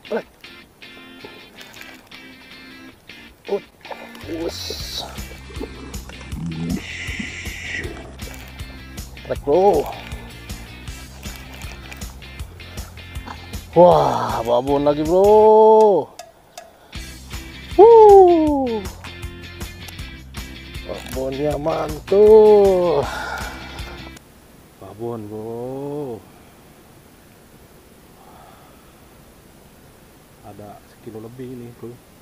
Trek. Us. Trek bro. Wah, babon lagi bro. Babonnya mantul. Babon bro. Ada sekilo lebih ini bro.